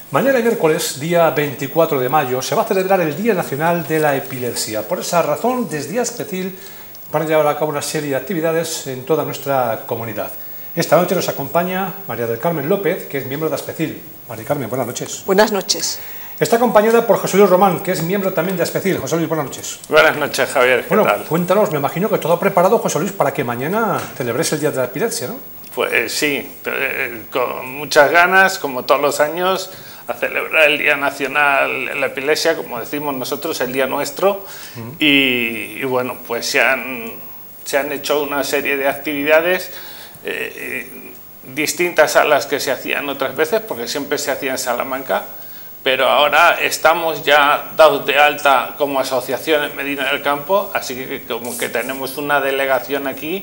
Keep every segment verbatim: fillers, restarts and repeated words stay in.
Mañana miércoles, día veinticuatro de mayo, se va a celebrar el Día Nacional de la Epilepsia. Por esa razón, desde Aspecil van a llevar a cabo una serie de actividades en toda nuestra comunidad. Esta noche nos acompaña María del Carmen López, que es miembro de Aspecil. María del Carmen, buenas noches. Buenas noches. Está acompañada por José Luis Román, que es miembro también de Aspecil. José Luis, buenas noches. Buenas noches, Javier. ¿Qué bueno, tal? Cuéntanos, me imagino que todo preparado, José Luis, para que mañana celebres el Día de la Epilepsia, ¿no? Pues sí, con muchas ganas, como todos los años, a celebrar el Día Nacional de la Epilepsia, como decimos nosotros, el día nuestro. Uh-huh. y, y bueno, pues se han, se han hecho una serie de actividades eh, distintas a las que se hacían otras veces, porque siempre se hacía en Salamanca, pero ahora estamos ya dados de alta como asociación en Medina del Campo, así que como que tenemos una delegación aquí.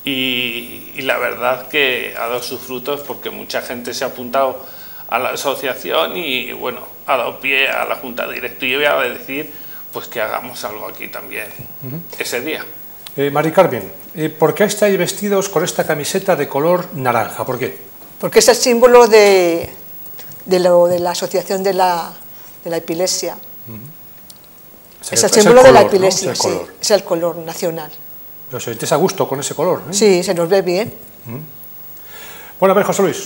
Y, y la verdad que ha dado sus frutos porque mucha gente se ha apuntado a la asociación y bueno, ha dado pie a la Junta Directiva de decir pues que hagamos algo aquí también uh-huh. ese día. Eh, Mari Carmen, eh, ¿por qué estáis vestidos con esta camiseta de color naranja? ¿Por qué? Porque es el símbolo de, de, lo, de la asociación de la, de la epilepsia. Uh-huh. O sea, es el es símbolo el color, de la epilepsia, ¿no? Es el sí, color. Es el color nacional. ¿Os sentís a gusto con ese color? ¿eh? Sí, se nos ve bien. Mm. Bueno, a ver, José Luis,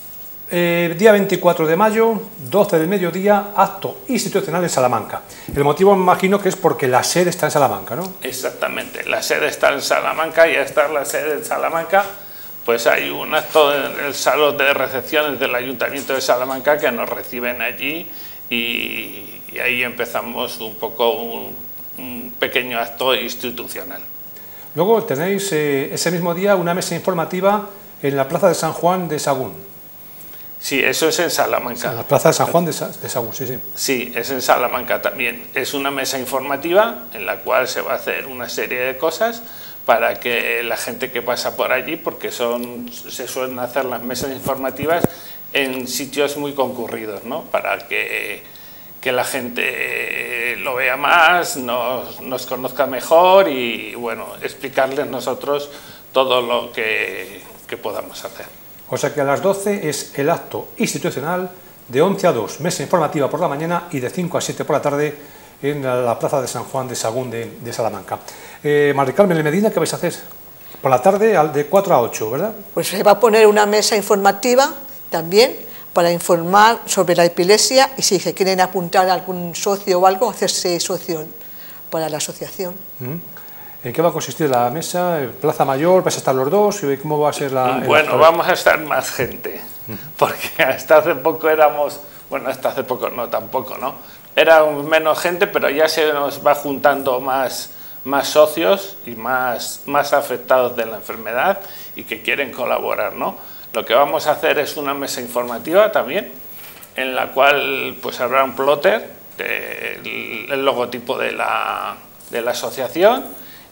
eh, día veinticuatro de mayo, doce del mediodía, acto institucional en Salamanca. El motivo me imagino que es porque la sede está en Salamanca, ¿no? Exactamente, la sede está en Salamanca y al estar la sede en Salamanca, pues hay un acto en el salón de recepciones del Ayuntamiento de Salamanca que nos reciben allí y, y ahí empezamos un poco un, un pequeño acto institucional. Luego tenéis eh, ese mismo día una mesa informativa en la Plaza de San Juan de Sagún. Sí, eso es en Salamanca. En la Plaza de San Juan de, Sa de Sagún, sí, sí. Sí, es en Salamanca también. Es una mesa informativa en la cual se va a hacer una serie de cosas para que la gente que pasa por allí, porque son, se suelen hacer las mesas informativas en sitios muy concurridos, ¿no? Para que... que la gente lo vea más, nos, nos conozca mejor y, bueno, explicarles nosotros todo lo que, que podamos hacer. O sea que a las doce es el acto institucional, de once a dos, mesa informativa por la mañana y de cinco a siete por la tarde en la Plaza de San Juan de Sagún de, de Salamanca. Eh, María Carmen de Medina, ¿qué vais a hacer? Por la tarde de cuatro a ocho, ¿verdad? Pues se va a poner una mesa informativa también, para informar sobre la epilepsia y si se quieren apuntar a algún socio o algo, hacerse socio para la asociación. ¿En qué va a consistir la mesa? ¿Plaza Mayor? ¿Vais a estar los dos? ¿Cómo va a ser la...? Bueno, vamos a estar más gente, porque hasta hace poco éramos, bueno, hasta hace poco no, tampoco, ¿no? Era menos gente, pero ya se nos va juntando más, más socios y más, más afectados de la enfermedad y que quieren colaborar, ¿no? Lo que vamos a hacer es una mesa informativa también, en la cual pues habrá un plotter, de, el logotipo de la, de la asociación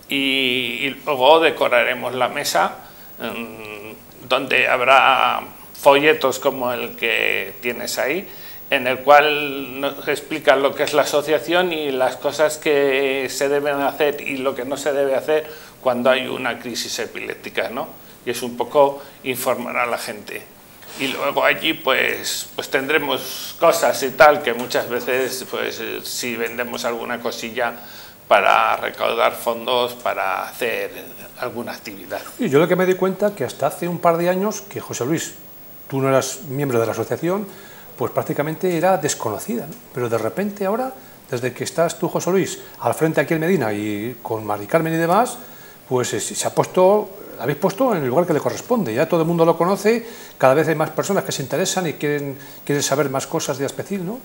y, y luego decoraremos la mesa um, donde habrá folletos como el que tienes ahí, en el cual nos explican lo que es la asociación y las cosas que se deben hacer y lo que no se debe hacer cuando hay una crisis epiléptica, ¿no? Y es un poco informar a la gente. Y luego allí pues, pues tendremos cosas y tal, que muchas veces pues si vendemos alguna cosilla para recaudar fondos para hacer alguna actividad. Y yo lo que me di cuenta que hasta hace un par de años que José Luis, tú no eras miembro de la asociación, pues prácticamente era desconocida, ¿no? Pero de repente ahora, desde que estás tú, José Luis, al frente aquí en Medina y con Mari Carmen y demás, pues se ha puesto... habéis puesto en el lugar que le corresponde, ya todo el mundo lo conoce, cada vez hay más personas que se interesan y quieren, quieren saber más cosas de Aspecil, ¿no?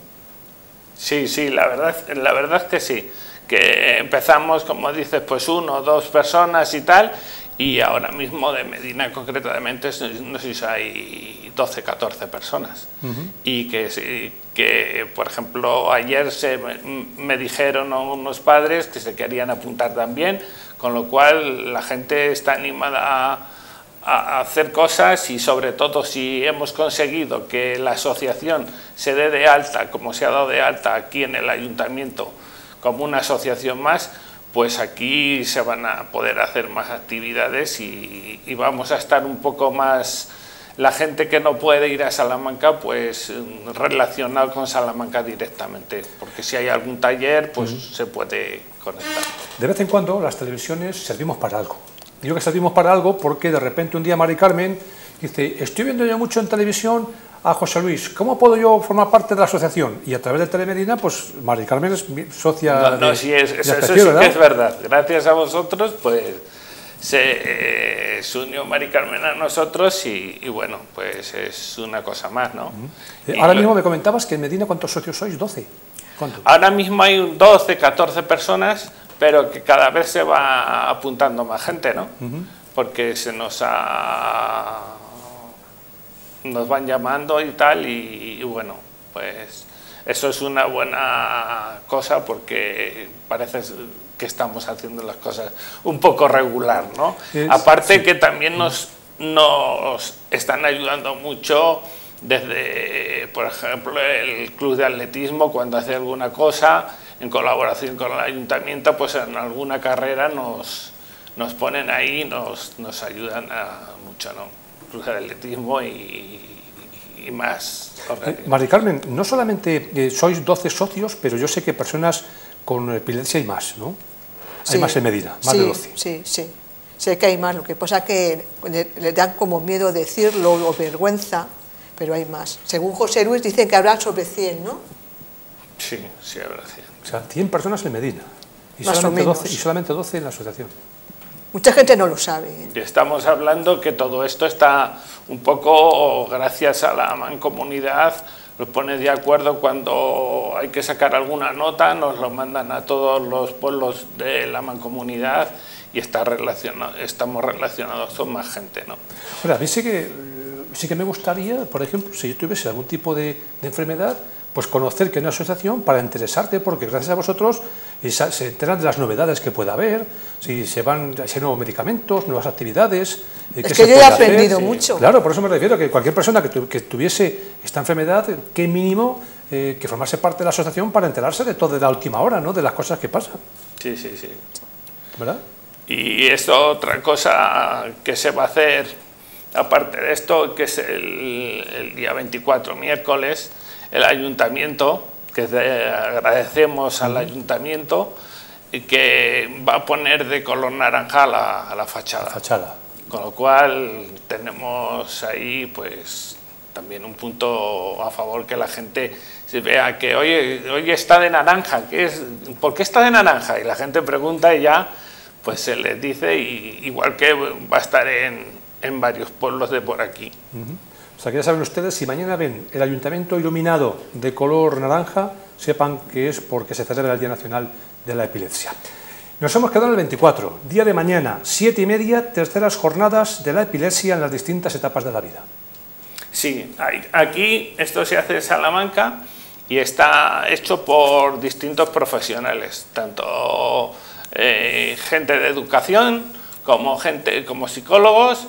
Sí, sí, la verdad, la verdad es que sí, que empezamos, como dices, pues uno o dos personas y tal, y ahora mismo de Medina concretamente no sé si hay doce, catorce personas, uh-huh. y que, que, por ejemplo, ayer se me, me dijeron unos padres que se querían apuntar también, con lo cual la gente está animada a, a hacer cosas y sobre todo si hemos conseguido que la asociación se dé de alta, como se ha dado de alta aquí en el ayuntamiento, como una asociación más, pues aquí se van a poder hacer más actividades y, y vamos a estar un poco más la gente que no puede ir a Salamanca, pues relacionar con Salamanca directamente, porque si hay algún taller, pues uh-huh. se puede conectar. De vez en cuando las televisiones servimos para algo. Digo que servimos para algo porque de repente un día Mari Carmen dice, estoy viendo yo mucho en televisión a José Luis, ¿cómo puedo yo formar parte de la asociación? Y a través de Telemedina, pues Mari Carmen es socia no, no, de, sí es, de eso, especial, eso sí ¿verdad? que es verdad. Gracias a vosotros, pues se, eh, se unió Mari Carmen a nosotros y, y bueno, pues es una cosa más, ¿no? Uh-huh. Ahora mismo lo... me comentabas que en Medina, ¿cuántos socios sois? ¿doce? ¿Cuánto? Ahora mismo hay doce, catorce personas, pero que cada vez se va apuntando más gente, ¿no? Uh-huh. Porque se nos ha... nos van llamando y tal, y, y bueno, pues eso es una buena cosa porque parece que estamos haciendo las cosas un poco regular, ¿no? Es, Aparte sí. que también nos, nos están ayudando mucho desde, por ejemplo, el club de atletismo, cuando hace alguna cosa, en colaboración con el ayuntamiento, pues en alguna carrera nos, nos ponen ahí y nos, nos ayudan a, mucho, ¿no? Club de atletismo y, y más. Eh, Mari Carmen, no solamente eh, sois doce socios, pero yo sé que personas con epilepsia hay más, ¿no? Hay sí, más en Medina, más sí, de doce. Sí, sí, sé que hay más, lo que pasa es que le, le dan como miedo decirlo o vergüenza, pero hay más. Según José Luis dicen que habrá sobre cien, ¿no? Sí, sí habrá cien. O sea, cien personas en Medina y, más solamente, o menos. doce, y solamente doce en la asociación. Mucha gente no lo sabe. ¿eh? Y estamos hablando que todo esto está un poco gracias a la mancomunidad, nos pone de acuerdo cuando hay que sacar alguna nota, nos lo mandan a todos los pueblos de la mancomunidad y está relacionado, estamos relacionados con más gente, ¿no? Bueno, a mí sí que, sí que me gustaría, por ejemplo, si yo tuviese algún tipo de, de enfermedad, pues conocer que hay una asociación para interesarte, porque gracias a vosotros se enteran de las novedades que pueda haber, si se van, si hay nuevos medicamentos, nuevas actividades. Es que yo he aprendido hacer. mucho. Claro, por eso me refiero, que cualquier persona que, tu, que tuviese esta enfermedad, qué mínimo eh, que formase parte de la asociación para enterarse de todo de la última hora, ¿no? De las cosas que pasan. Sí, sí, sí. ¿Verdad? Y esto, otra cosa que se va a hacer, aparte de esto, que es el, el día veinticuatro, miércoles, el ayuntamiento, que de, agradecemos al ayuntamiento, que va a poner de color naranja la, la fachada. La fachada. Con lo cual tenemos ahí pues también un punto a favor, que la gente se vea que oye, oye está de naranja, ¿qué es? ¿Por qué está de naranja? Y la gente pregunta y ya pues se les dice, y igual que va a estar en, en varios pueblos de por aquí. Uh-huh. O sea, que ya saben ustedes, si mañana ven el ayuntamiento iluminado de color naranja, sepan que es porque se celebra el Día Nacional de la Epilepsia. Nos hemos quedado en el veinticuatro, día de mañana, siete y media, terceras jornadas de la epilepsia en las distintas etapas de la vida. Sí, aquí esto se hace en Salamanca y está hecho por distintos profesionales, tanto eh, gente de educación, como gente, como psicólogos,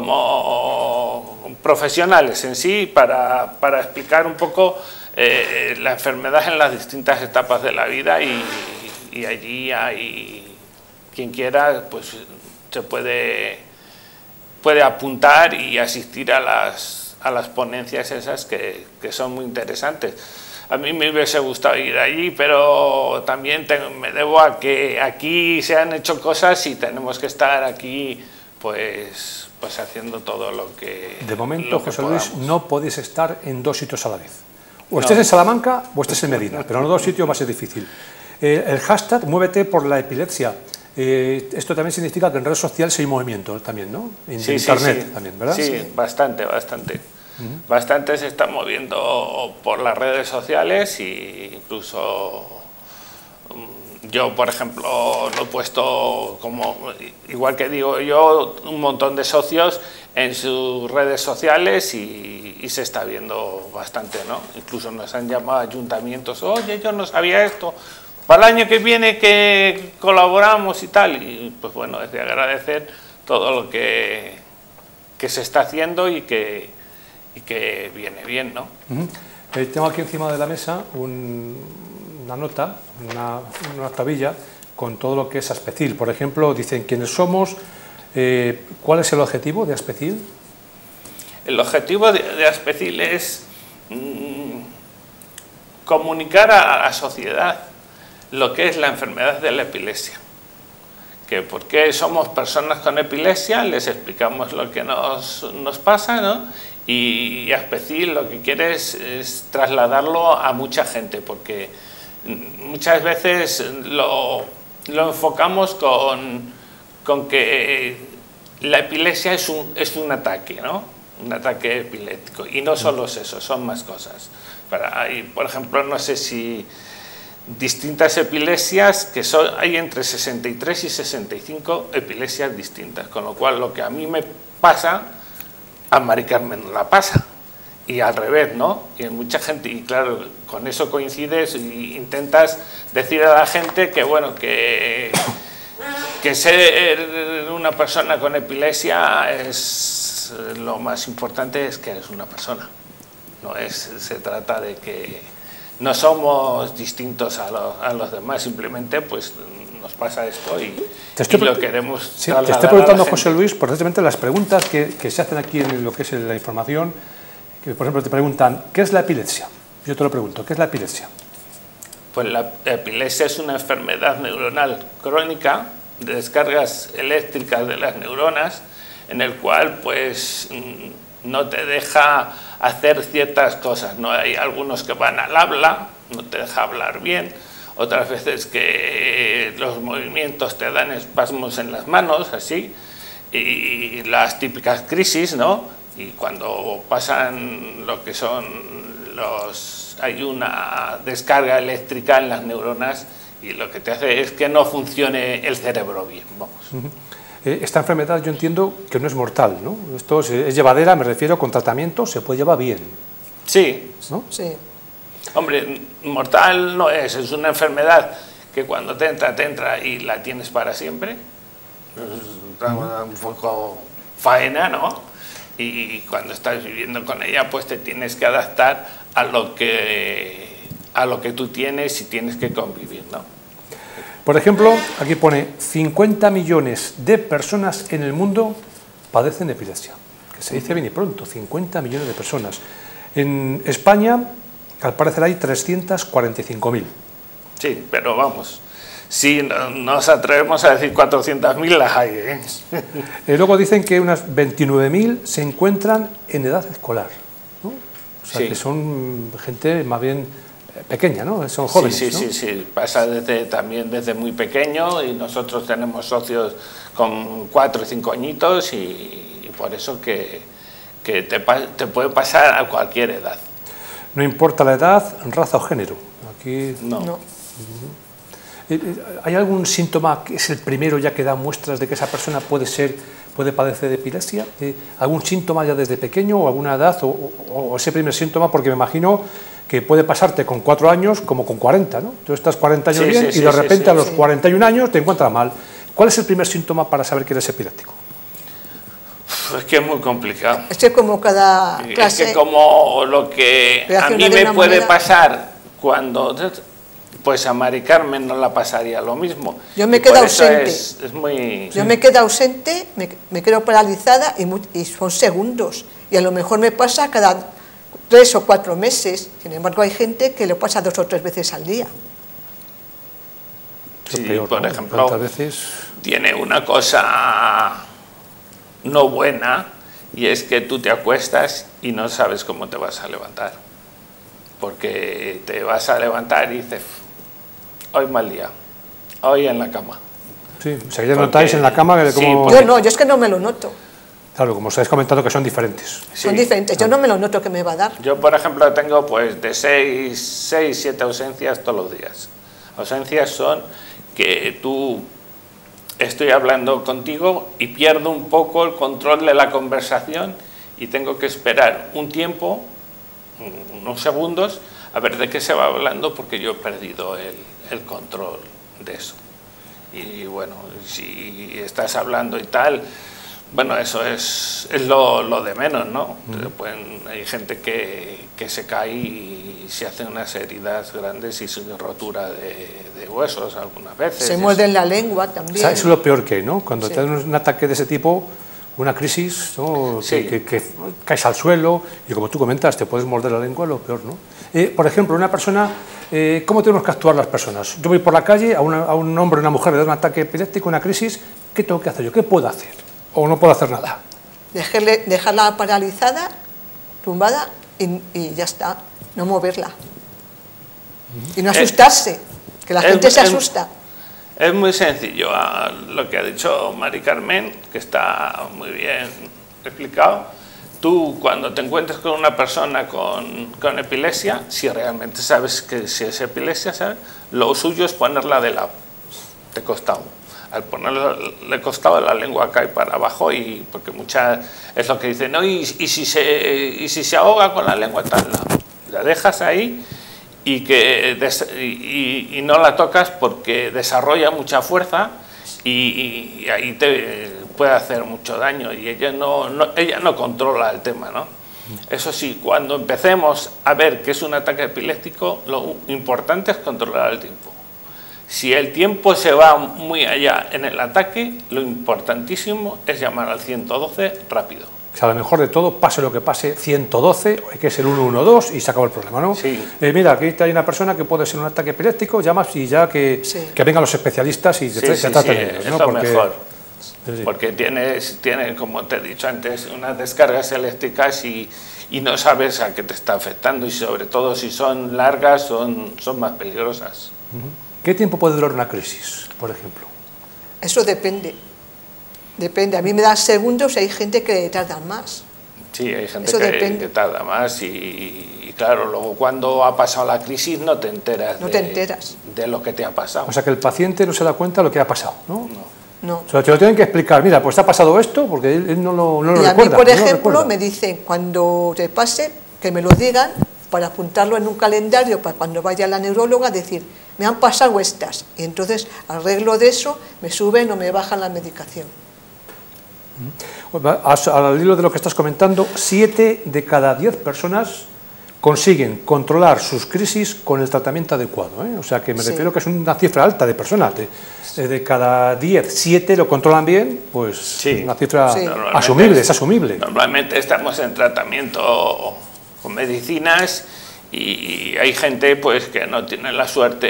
como profesionales en sí, para, para explicar un poco eh, la enfermedad en las distintas etapas de la vida, y, y allí hay quien quiera, pues se puede, puede apuntar y asistir a las, a las ponencias esas que, que son muy interesantes. A mí me hubiese gustado ir allí, pero también tengo, me debo a que aquí se han hecho cosas y tenemos que estar aquí pues, pues haciendo todo lo que De momento, lo que José Luis, podamos. no podéis estar en dos sitios a la vez. O estés no. en Salamanca o estés en Medina, pero en los dos sitios va a ser difícil. Eh, el hashtag Muévete por la Epilepsia. Eh, esto también significa que en redes sociales hay movimiento también, ¿no? En sí, internet sí, sí. también, ¿verdad? Sí, sí, bastante, bastante. Uh-huh. Bastante se está moviendo por las redes sociales, e incluso yo, por ejemplo, lo he puesto como, igual que digo yo, un montón de socios en sus redes sociales, y, y se está viendo bastante, ¿no? Incluso nos han llamado ayuntamientos, oye, yo no sabía esto, para el año que viene que colaboramos y tal, y pues bueno, es de agradecer todo lo que, que se está haciendo y que, y que viene bien, ¿no? Uh-huh. eh, tengo aquí encima de la mesa un, una nota, una, una tabilla con todo lo que es Aspecil. Por ejemplo, dicen quiénes somos, eh, ¿cuál es el objetivo de Aspecil? el objetivo de, de Aspecil es mmm, comunicar a la sociedad lo que es la enfermedad de la epilepsia. Que por qué somos personas con epilepsia, les explicamos lo que nos, nos pasa, ¿no? Y, y Aspecil lo que quiere es, es trasladarlo a mucha gente, porque muchas veces lo, lo enfocamos con, con que la epilepsia es un, es un ataque, ¿no? Un ataque epiléptico. Y no solo es eso, son más cosas. Para, y, por ejemplo, no sé si distintas epilepsias, que son, hay entre sesenta y tres y sesenta y cinco epilepsias distintas, con lo cual lo que a mí me pasa, a Mari Carmen no la pasa. Y al revés, ¿no? Y hay mucha gente, y claro, con eso coincides y intentas decir a la gente que, bueno, que, que ser una persona con epilepsia es lo más importante, es que eres una persona. No es, se trata de que no somos distintos a, lo, a los demás, simplemente pues nos pasa esto y, y lo queremos sí, te estoy preguntando, José Luis, precisamente las preguntas que, que se hacen aquí en lo que es la información, que por ejemplo te preguntan, ¿qué es la epilepsia? Yo te lo pregunto, ¿qué es la epilepsia? Pues la epilepsia es una enfermedad neuronal crónica de descargas eléctricas de las neuronas, en el cual pues no te deja hacer ciertas cosas, ¿no? Hay algunos que van al habla, no te deja hablar bien, otras veces que los movimientos te dan espasmos en las manos, así, y las típicas crisis, ¿no? Y cuando pasan lo que son los... hay una descarga eléctrica en las neuronas y lo que te hace es que no funcione el cerebro bien, vamos. Uh-huh. Esta enfermedad yo entiendo que no es mortal, ¿no? Esto es, es llevadera, me refiero, con tratamiento se puede llevar bien. Sí. ¿No? Sí. Hombre, mortal no es, es una enfermedad que cuando te entra, te entra y la tienes para siempre. Es un poco faena, ¿no? Y cuando estás viviendo con ella, pues te tienes que adaptar a lo que, a lo que tú tienes y tienes que convivir, ¿no? Por ejemplo, aquí pone cincuenta millones de personas en el mundo padecen epilepsia, que se dice bien y pronto, cincuenta millones de personas. En España, al parecer, hay trescientos cuarenta y cinco mil. Sí, pero vamos, si no, nos atrevemos a decir cuatrocientos mil, las hay, ¿eh? Y luego dicen que unas veintinueve mil se encuentran en edad escolar, ¿no? O sea, sí, que son gente más bien pequeña, ¿no? Son jóvenes, sí, sí, ¿no? sí, sí, pasa desde, también desde muy pequeño, y nosotros tenemos socios con cuatro o cinco añitos, y, y por eso que, que te, te puede pasar a cualquier edad. No importa la edad, raza o género. Aquí no. no. ¿Hay algún síntoma que es el primero ya que da muestras de que esa persona puede ser, puede padecer de epilepsia? ¿Algún síntoma ya desde pequeño o alguna edad o, o, o ese primer síntoma? Porque me imagino que puede pasarte con cuatro años como con cuarenta, ¿no? Tú estás cuarenta años sí, bien sí, y de sí, repente sí, a los sí. cuarenta y un años te encuentras mal. ¿Cuál es el primer síntoma para saber que eres epiléptico? Es que es muy complicado. Es que como cada clase... Es que como lo que a mí me puede moneda. pasar cuando... Pues a Mari Carmen no la pasaría lo mismo. Yo me quedo ausente. Es, es muy... Yo me quedo ausente, me, me quedo paralizada y, muy, y son segundos. Y a lo mejor me pasa cada tres o cuatro meses. Sin embargo, hay gente que lo pasa dos o tres veces al día. Sí, peor, por ¿no? ejemplo, veces... tiene una cosa no buena, y es que tú te acuestas y no sabes cómo te vas a levantar. Porque te vas a levantar y dices... hoy mal día, hoy en la cama. Sí, o sea, ya notáis en la cama que como... Sí, yo no, yo es que no me lo noto. Claro, como os habéis comentado que son diferentes. Sí. Son diferentes, yo no me lo noto que me va a dar. Yo, por ejemplo, tengo pues de seis, seis, siete ausencias todos los días. Ausencias son que tú, estoy hablando contigo y pierdo un poco el control de la conversación y tengo que esperar un tiempo, unos segundos, a ver de qué se va hablando, porque yo he perdido el, el control de eso. Y bueno, si estás hablando y tal, bueno, eso es, es lo, lo de menos, ¿no? Mm. Pueden, hay gente que, que se cae y se hacen unas heridas grandes y sin rotura de, de huesos algunas veces. Se muerden la lengua también. O sea, eso es lo peor que hay, ¿no? Cuando sí. te dan un ataque de ese tipo, una crisis, ¿no? Sí. que, que, que caes al suelo y, como tú comentas, te puedes morder la lengua, lo peor, ¿no? Eh, por ejemplo, una persona, eh, ¿cómo tenemos que actuar las personas? Yo voy por la calle, a, una, a un hombre o una mujer le da un ataque epiléptico, una crisis, ¿qué tengo que hacer yo? ¿Qué puedo hacer? ¿O no puedo hacer nada? Dejarle, dejarla paralizada, tumbada y, y ya está, no moverla. Y no asustarse, que la es, gente se es, asusta. Es muy sencillo lo que ha dicho Mari Carmen, que está muy bien explicado. Tú, cuando te encuentres con una persona con, con epilepsia, si realmente sabes que si es epilepsia, ¿sabes? Lo suyo es ponerla de lado, de costado. Al ponerla de costado, la lengua cae para abajo, y porque muchas es lo que dicen, no, y, y, si se, y si se ahoga con la lengua, tal, no. La dejas ahí y, que des, y, y no la tocas porque desarrolla mucha fuerza y, y ahí te puede hacer mucho daño, y ella no, no, ella no controla el tema, ¿no? Eso sí, cuando empecemos a ver que es un ataque epiléptico, lo importante es controlar el tiempo. Si el tiempo se va muy allá en el ataque, lo importantísimo es llamar al ciento doce rápido. O sea, a lo mejor de todo, pase lo que pase, ciento doce, que es el uno uno dos, y se acabó el problema, ¿no? Sí. Eh, mira, aquí hay una persona que puede ser un ataque epiléptico, llamas y ya que, sí. que vengan los especialistas y sí, se, sí, se traten sí, ellos, es ¿no? lo Porque, mejor. Sí, sí. Porque tienes, tiene, como te he dicho antes, unas descargas eléctricas y, y no sabes a qué te está afectando, y sobre todo si son largas, son, son más peligrosas. ¿Qué tiempo puede durar una crisis, por ejemplo? Eso depende. Depende. A mí me dan segundos y hay gente que tarda más. Sí, hay gente que, que tarda más y, y claro, luego cuando ha pasado la crisis no te enteras, no de, te enteras de lo que te ha pasado. O sea, que el paciente no se da cuenta de lo que ha pasado, ¿no? No. No. O sea, te lo tienen que explicar, mira, pues te ha pasado esto, porque él, él no lo, no lo y recuerda. Y a mí, por ejemplo, no me dicen, cuando te pase, que me lo digan para apuntarlo en un calendario para cuando vaya a la neuróloga, decir, me han pasado estas, y entonces arreglo de eso, me suben o me bajan la medicación. Al hilo de lo que estás comentando, siete de cada diez personas consiguen controlar sus crisis con el tratamiento adecuado, ¿eh? O sea, que me sí. refiero que es una cifra alta de personas. De, de cada diez, siete lo controlan bien, pues sí. una cifra sí. asumible, es asumible. Normalmente estamos en tratamiento con medicinas y hay gente pues que no tiene la suerte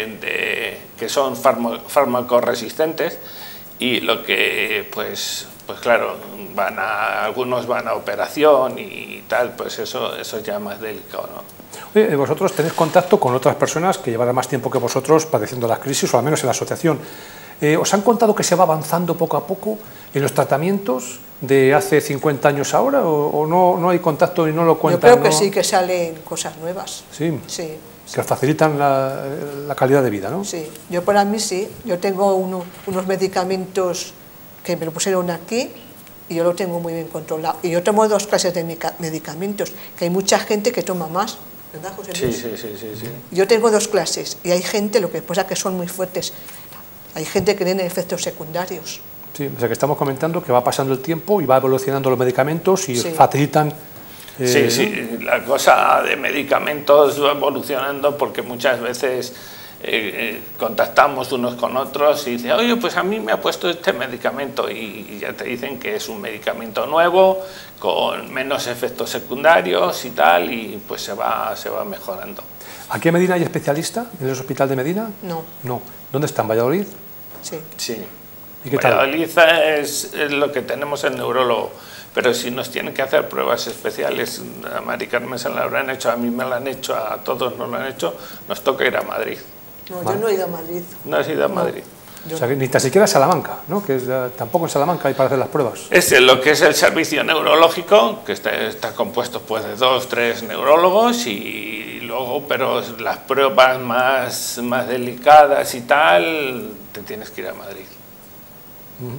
de que son fármacos resistentes, y lo que pues pues claro, van a, algunos van a operación y tal, pues eso, eso ya más delicado, ¿no? Oye, vosotros tenéis contacto con otras personas que llevarán más tiempo que vosotros padeciendo las crisis, o al menos en la asociación. Eh, ¿Os han contado que se va avanzando poco a poco en los tratamientos de hace cincuenta años ahora, o, o no, no hay contacto y no lo cuentan? Yo creo que ¿no? sí, que salen cosas nuevas. Sí, sí que os facilitan la, la calidad de vida, ¿no? Sí, yo para mí sí. Yo tengo uno, unos medicamentos que me lo pusieron aquí y yo lo tengo muy bien controlado. Y yo tomo dos clases de medicamentos, que hay mucha gente que toma más, ¿verdad, José Luis? Sí, sí, sí, sí, sí. Yo tengo dos clases y hay gente, lo que pasa es que son muy fuertes, hay gente que tiene efectos secundarios. Sí, o sea que estamos comentando que va pasando el tiempo y va evolucionando los medicamentos y sí. facilitan... Eh, sí, sí, la cosa de medicamentos va evolucionando porque muchas veces... Eh, eh, contactamos unos con otros y dicen, oye, pues a mí me ha puesto este medicamento, y, y ya te dicen que es un medicamento nuevo, con menos efectos secundarios y tal, y pues se va, se va mejorando. ¿Aquí en Medina hay especialista, en el hospital de Medina? No. No. ¿Dónde está? ¿En Valladolid? Sí. Sí. ¿Y qué tal? Valladolid es, es lo que tenemos el neurólogo, pero si nos tienen que hacer pruebas especiales, a Mari Carmen se la habrán hecho, a mí me la han hecho, a todos nos lo han hecho, nos toca ir a Madrid. No, ¿vale? Yo no he ido a Madrid. No has ido a Madrid. No, o sea, que ni tan siquiera a Salamanca, ¿no? Que es, uh, tampoco en Salamanca hay para hacer las pruebas. Es lo que es el servicio neurológico, que está, está compuesto pues, de dos, tres neurólogos, y luego, pero las pruebas más, más delicadas y tal, te tienes que ir a Madrid. Uh-huh.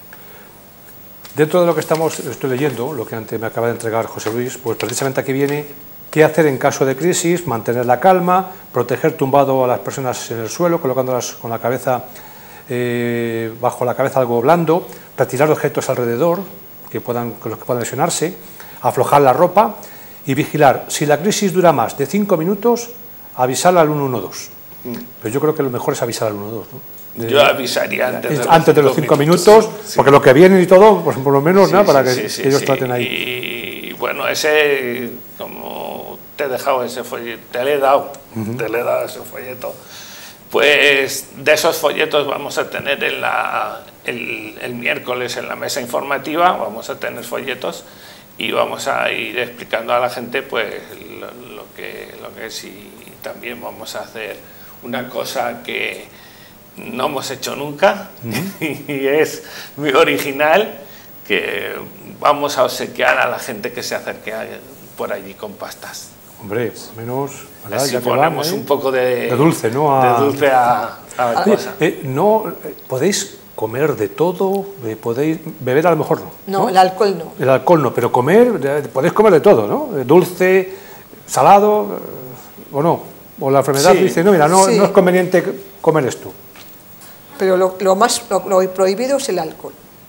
Dentro de lo que estamos, estoy leyendo, lo que antes me acaba de entregar José Luis, pues precisamente aquí viene... ¿Qué hacer en caso de crisis? Mantener la calma, proteger tumbado a las personas en el suelo, colocándolas con la cabeza eh, bajo la cabeza algo blando, retirar objetos alrededor que puedan, con los que puedan lesionarse, aflojar la ropa y vigilar. Si la crisis dura más de cinco minutos, avisar al uno uno dos. Mm. Pero yo creo que lo mejor es avisar al uno uno dos, ¿no? De, Yo avisaría antes de los, antes de los cinco minutos, minutos sí. Porque lo que vienen y todo, pues por lo menos, sí, ¿no? Para sí, que, sí, que ellos sí. traten ahí. Y bueno, ese, como te he dejado ese folleto, te le he dado, uh-huh. te le he dado ese folleto, pues de esos folletos vamos a tener en la, el, el miércoles en la mesa informativa, vamos a tener folletos y vamos a ir explicando a la gente pues lo, lo, que, lo que es, y también vamos a hacer una cosa que no hemos hecho nunca, uh-huh. y es muy original, que vamos a obsequiar a la gente que se acerque por allí con pastas. Hombre, menos... Así ya ponemos van, ¿eh? un poco de, de dulce, ¿no? A, de dulce a, a la Oye, cosa. Eh, no, podéis comer de todo, podéis beber a lo mejor no. No, ¿no? el alcohol no. El alcohol no, pero comer, podéis comer de todo, ¿no? Dulce, salado, o no. O la enfermedad sí, dice, no, mira, no, sí. no es conveniente comer esto. Pero lo, lo más lo, lo prohibido es el alcohol.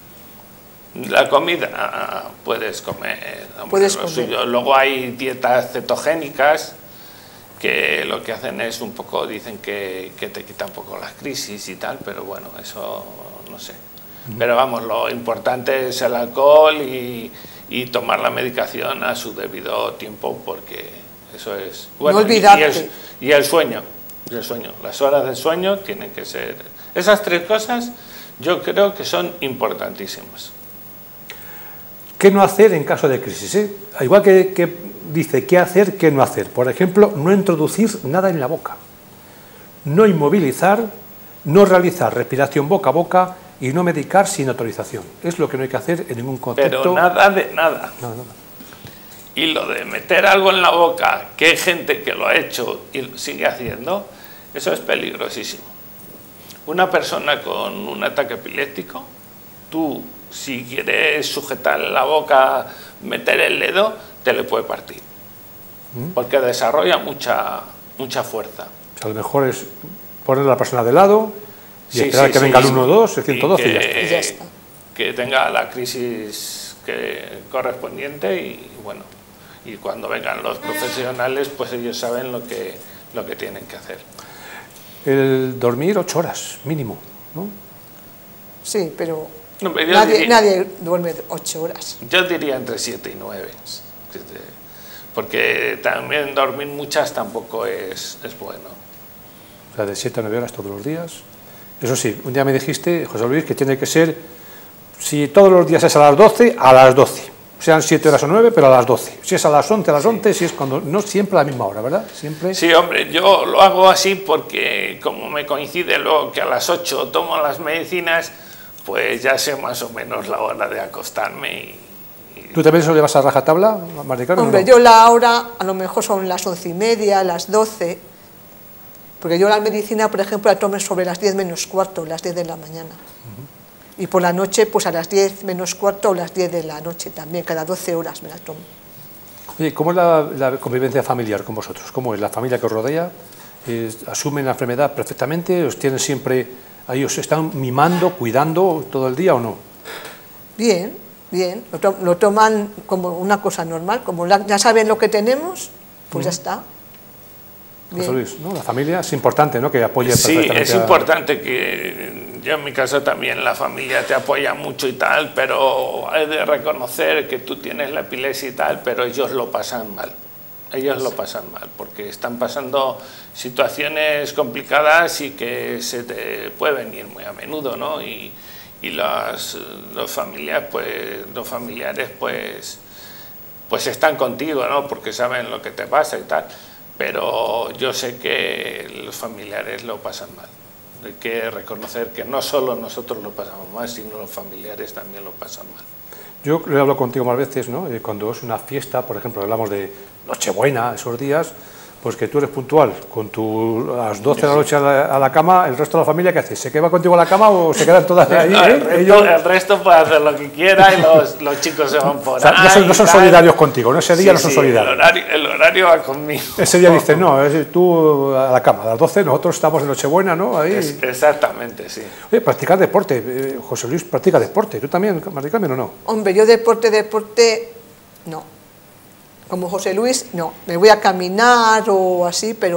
La comida puedes comer, puedes comer. comer. Luego hay dietas cetogénicas que lo que hacen es un poco, dicen que, que te quita un poco las crisis y tal, pero bueno, eso no sé. Uh-huh. Pero vamos, lo importante es el alcohol y, y tomar la medicación a su debido tiempo, porque eso es... Bueno, no olvidarte. Y, y, el, y el sueño, y el sueño, las horas de sueño tienen que ser... Esas tres cosas yo creo que son importantísimas. ¿Qué no hacer en caso de crisis? ¿eh? Igual que, que dice qué hacer, qué no hacer. Por ejemplo, no introducir nada en la boca, no inmovilizar, no realizar respiración boca a boca y no medicar sin autorización. Es lo que no hay que hacer en ningún contexto. Pero nada de nada. Nada, nada. Y lo de meter algo en la boca, que hay gente que lo ha hecho y lo sigue haciendo, eso es peligrosísimo. Una persona con un ataque epiléptico, tú, si quieres sujetar la boca, meter el dedo, te le puede partir. ¿Mm? Porque desarrolla mucha, mucha fuerza. O sea, lo mejor es poner a la persona de lado y sí, esperar sí, que sí, venga sí, el uno dos, el ciento doce y, que, y ya está. Y ya está. Que tenga la crisis que, correspondiente y bueno, y cuando vengan los profesionales, pues ellos saben lo que, lo que tienen que hacer. El dormir ocho horas, mínimo, ¿no? Sí, pero no, pero nadie, diría, nadie duerme ocho horas. Yo diría entre siete y nueve, porque también dormir muchas tampoco es, es bueno. O sea, de siete a nueve horas todos los días. Eso sí, un día me dijiste, José Luis, que tiene que ser, si todos los días es a las doce, a las doce. Sean siete horas o nueve, pero a las doce. Si es a las once, a las once, sí. Si es cuando... No siempre a la misma hora, ¿verdad? Siempre... Sí, hombre, yo lo hago así porque como me coincide luego que a las ocho tomo las medicinas, pues ya sé más o menos la hora de acostarme y... y... ¿Tú también eso le vas a rajatabla, Mari Carmen? Hombre, no? yo la hora, a lo mejor son las once y media, las doce, porque yo la medicina, por ejemplo, la tomo sobre las diez menos cuarto, las diez de la mañana. Uh-huh. Y por la noche, pues a las diez menos cuarto o las diez de la noche también, cada doce horas me la tomo. Oye, ¿cómo es la, la convivencia familiar con vosotros? ¿Cómo es la familia que os rodea? Eh, ¿Asumen la enfermedad perfectamente? ¿Os tienen siempre ahí, os están mimando, cuidando todo el día o no? Bien, bien, lo, to lo toman como una cosa normal, como la, ya saben lo que tenemos, pues uh-huh. ya está. José Luis, ¿no? La familia es importante, ¿no? Que apoye sí, perfectamente. Sí, es a... importante que yo en mi caso también la familia te apoya mucho y tal, pero hay de reconocer que tú tienes la epilepsia y tal, pero ellos lo pasan mal. Ellos lo pasan mal porque están pasando situaciones complicadas y que se te puede venir muy a menudo, ¿no? Y, y los, los familiares, pues, los familiares, pues, pues están contigo, ¿no? Porque saben lo que te pasa y tal. Pero yo sé que los familiares lo pasan mal. Hay que reconocer que no solo nosotros lo pasamos mal, sino los familiares también lo pasan mal. Yo he hablado contigo más veces, ¿no? Cuando es una fiesta, por ejemplo, hablamos de Nochebuena, esos días, pues que tú eres puntual, con tu, a las doce de la noche a la, a la cama, el resto de la familia, ¿qué hace? ¿Se queda contigo a la cama o se quedan todas ahí? No, ¿eh? el, resto, Ellos... el resto puede hacer lo que quiera y los, los chicos se van por o sea, ahí. No son, no son solidarios contigo, ¿no? Ese día sí, no son sí, solidarios. El horario, el horario va conmigo. Ese día dicen, no, es tú a la cama, a las doce, nosotros estamos en Nochebuena, ¿no? Ahí... Es, exactamente, sí. Oye, practicar deporte, eh, José Luis practica deporte, ¿tú también, Mari Carmen, o no? Hombre, yo deporte, deporte, no. Como José Luis, no. Me voy a caminar o así, pero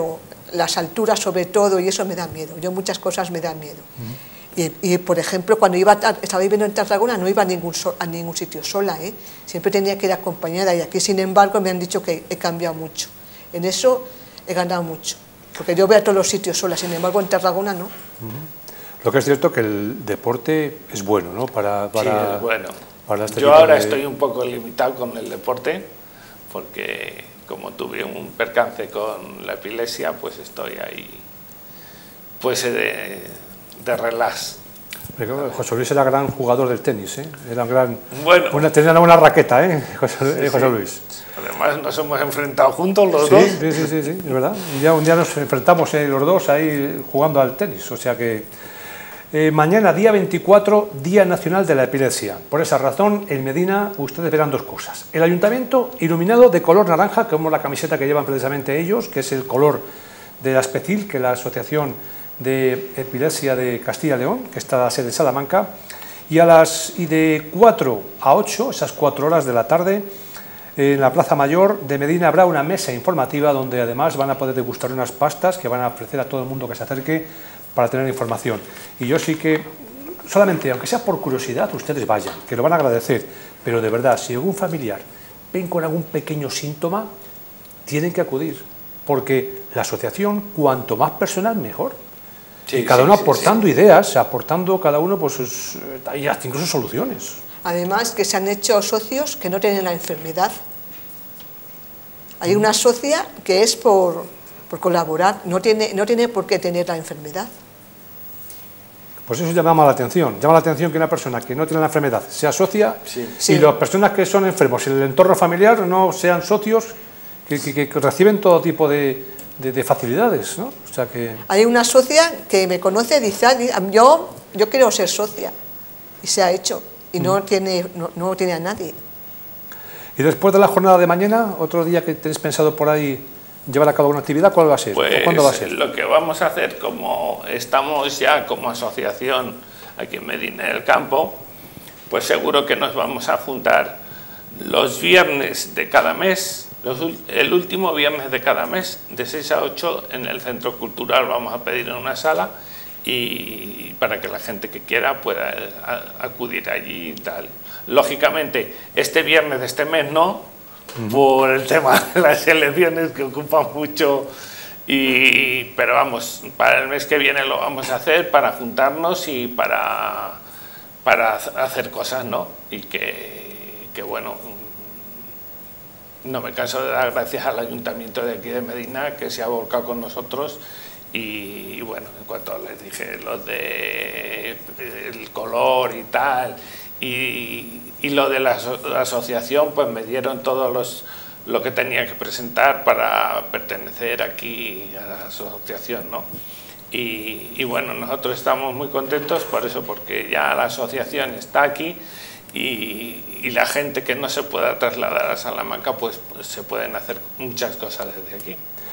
las alturas sobre todo, y eso me da miedo. Yo muchas cosas me dan miedo. Uh-huh. y, y, por ejemplo, cuando iba a, estaba viviendo en Tarragona, no iba a ningún, so, a ningún sitio sola, ¿eh? Siempre tenía que ir acompañada, y aquí, sin embargo, me han dicho que he cambiado mucho. En eso he ganado mucho, porque yo voy a todos los sitios sola, sin embargo, en Tarragona no. Uh-huh. Lo que es cierto que el deporte es bueno, ¿no? Para, para, sí, es bueno. Para este yo ahora de... estoy un poco limitado con el deporte, porque como tuve un percance con la epilepsia, pues estoy ahí, pues de, de relax. Pero José Luis era gran jugador del tenis, ¿eh? Era gran, bueno, una, tenía una buena raqueta, ¿eh? José, sí, José sí. Luis. Además nos hemos enfrentado juntos los sí, dos. Sí, sí, sí, sí, es verdad. Un día, un día nos enfrentamos eh, los dos ahí jugando al tenis, o sea que... Eh, mañana, día veinticuatro, Día Nacional de la Epilepsia. Por esa razón, en Medina ustedes verán dos cosas. El ayuntamiento iluminado de color naranja, como la camiseta que llevan precisamente ellos, que es el color de la ASPECIL, que es la Asociación de Epilepsia de Castilla y León, que está en la sede de Salamanca, y, a las, y de cuatro a ocho, esas cuatro horas de la tarde, en la Plaza Mayor de Medina habrá una mesa informativa donde además van a poder degustar unas pastas que van a ofrecer a todo el mundo que se acerque para tener información. Y yo sí que, solamente, aunque sea por curiosidad, ustedes vayan, que lo van a agradecer, pero de verdad, si algún familiar ven con algún pequeño síntoma, tienen que acudir, porque la asociación, cuanto más personal, mejor. Sí, y cada sí, uno sí, aportando sí. ideas, aportando cada uno, pues, sus, incluso soluciones. Además, que se han hecho socios que no tienen la enfermedad. Hay una socia que es por, por colaborar, no tiene, no tiene por qué tener la enfermedad. Pues eso llama la atención, llama la atención que una persona que no tiene la enfermedad se asocia sí. y sí. las personas que son enfermos en el entorno familiar no sean socios, que, que, que reciben todo tipo de, de, de facilidades, ¿no? O sea que... Hay una socia que me conoce, dice, yo, yo quiero ser socia, y se ha hecho, y no, mm. tiene, no, no tiene a nadie. Y después de la jornada de mañana, otro día que tenéis pensado por ahí llevar a cabo una actividad, ¿cuál va a ser? Pues ¿O cuándo va a ser? Lo que vamos a hacer, como estamos ya como asociación aquí en Medina del Campo, pues seguro que nos vamos a juntar los viernes de cada mes, los, el último viernes de cada mes, de seis a ocho en el Centro Cultural. Vamos a pedir en una sala y para que la gente que quiera pueda acudir allí y tal. Lógicamente, este viernes de este mes no, por el tema de las elecciones que ocupan mucho, y, pero vamos, para el mes que viene lo vamos a hacer para juntarnos y para, para hacer cosas, ¿no? Y que, que bueno, no me canso de dar gracias al ayuntamiento de aquí de Medina, que se ha volcado con nosotros. Y, y bueno, en cuanto les dije lo de el color y tal, y, y lo de la, aso la asociación, pues me dieron todos los lo que tenía que presentar para pertenecer aquí a la asociación, ¿no? Y, y bueno, nosotros estamos muy contentos por eso, porque ya la asociación está aquí y, y la gente que no se pueda trasladar a Salamanca, pues, pues se pueden hacer muchas cosas desde aquí.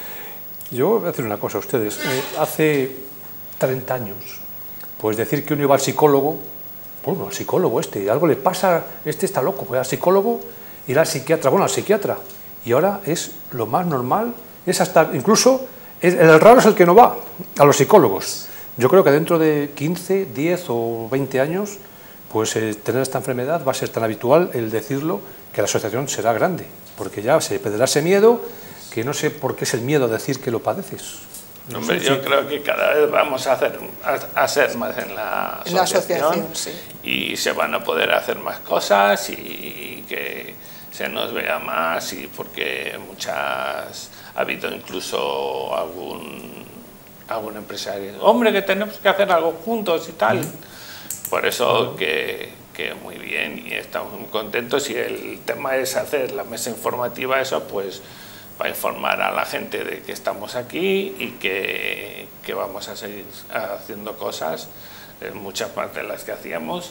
Yo voy a decir una cosa a ustedes. Eh, hace treinta años, pues decir que uno iba al psicólogo, bueno, al psicólogo este, algo le pasa, este está loco, fue al psicólogo, ir al psiquiatra, bueno, al psiquiatra, y ahora es lo más normal, es hasta, incluso, es, el raro es el que no va a los psicólogos. Yo creo que dentro de quince, diez o veinte años, pues eh, tener esta enfermedad va a ser tan habitual el decirlo, que la asociación será grande, porque ya se perderá ese miedo, que no sé por qué es el miedo a decir que lo padeces. No Hombre, sé, yo sí. creo que cada vez vamos a hacer a, a hacer más en la asociación, en la asociación sí. y se van a poder hacer más cosas y que se nos vea más, y porque muchas ha habido incluso algún algún empresario, hombre, que tenemos que hacer algo juntos y tal. Mm. Por eso mm. que, que muy bien, y estamos muy contentos, y el tema es hacer la mesa informativa, eso pues para informar a la gente de que estamos aquí y que, que vamos a seguir haciendo cosas, eh, muchas más de las que hacíamos,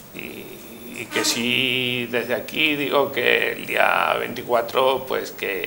y, y que sí, desde aquí digo que el día veinticuatro, pues que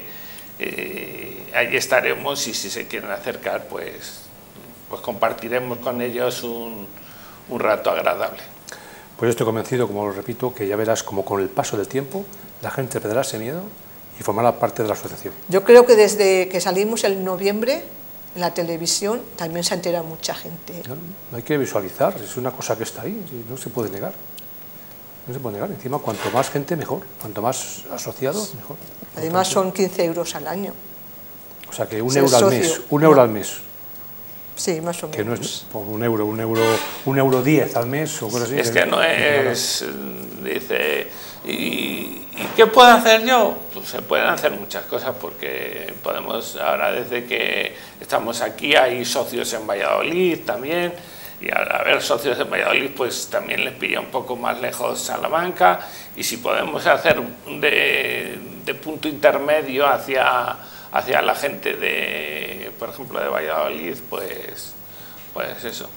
eh, ahí estaremos, y si se quieren acercar, pues, pues compartiremos con ellos un, un rato agradable. Pues yo estoy convencido, como lo repito, que ya verás como con el paso del tiempo la gente perderá ese miedo y formará parte de la asociación. Yo creo que desde que salimos en noviembre en la televisión, también se entera mucha gente. Hay que visualizar, es una cosa que está ahí, no se puede negar. No se puede negar, encima cuanto más gente mejor, cuanto más asociados mejor. Además son quince euros al año. O sea que un Ser euro al socio. mes, un euro No. al mes. Sí, más o menos. Que no es por un euro, un euro, un euro diez al mes o cosas así. Es que no es, dice, ¿y, ¿y qué puedo hacer yo? Pues se pueden hacer muchas cosas porque podemos, ahora desde que estamos aquí hay socios en Valladolid también, y al haber socios en Valladolid pues también les pilla un poco más lejos Salamanca, y si podemos hacer de, de punto intermedio hacia... hacia la gente de, por ejemplo, de Valladolid, pues, pues eso,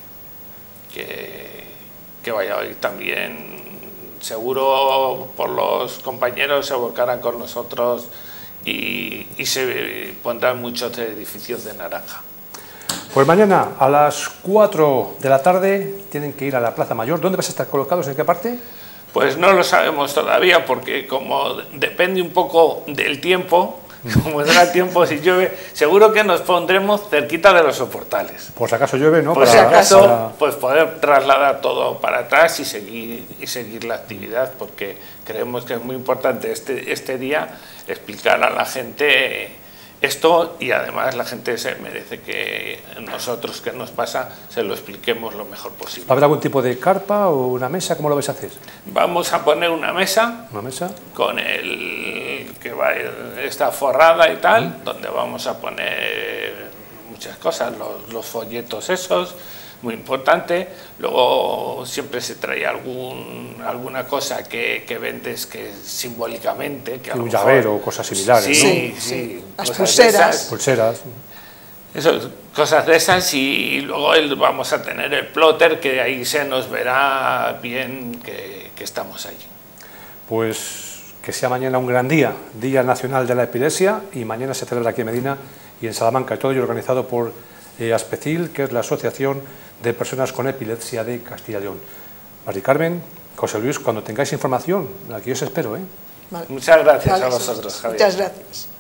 que, que Valladolid también, seguro por los compañeros se volcarán con nosotros y, y se pondrán muchos edificios de naranja. Pues mañana a las cuatro de la tarde tienen que ir a la Plaza Mayor. ¿Dónde vas a estar colocados? ¿En qué parte? Pues no lo sabemos todavía porque como depende un poco del tiempo, como será tiempo, si llueve, seguro que nos pondremos cerquita de los soportales. Por si acaso llueve, ¿no? Por Para- si acaso, para- pues poder trasladar todo para atrás y seguir, y seguir la actividad, porque creemos que es muy importante este, este día explicar a la gente esto, y además la gente se merece que nosotros, que nos pasa, se lo expliquemos lo mejor posible. ¿Va a haber algún tipo de carpa o una mesa? ¿Cómo lo vais a hacer? Vamos a poner una mesa ¿Una mesa? con el que va a ir, esta forrada y tal, donde vamos a poner muchas cosas, los, los folletos esos, muy importante. Luego siempre se trae algún, alguna cosa que, que vendes que simbólicamente, que a lo Un mejor- llavero o cosas similares, sí, ¿no? Sí, sí, sí. Las cosas de pulseras. esas. Pulseras. Eso, cosas de esas, y luego el- vamos a tener el plotter, que ahí se nos verá bien que, que estamos allí. Pues que sea mañana un gran día, Día Nacional de la Epilepsia, y mañana se celebra aquí en Medina y en Salamanca, todo ello organizado por eh, Aspecil, que es la Asociación de Personas con Epilepsia de Castilla y León. Mari Carmen, José Luis, cuando tengáis información, aquí os espero, ¿eh? Vale. Muchas gracias Vale, a vosotros, Javier. Muchas gracias.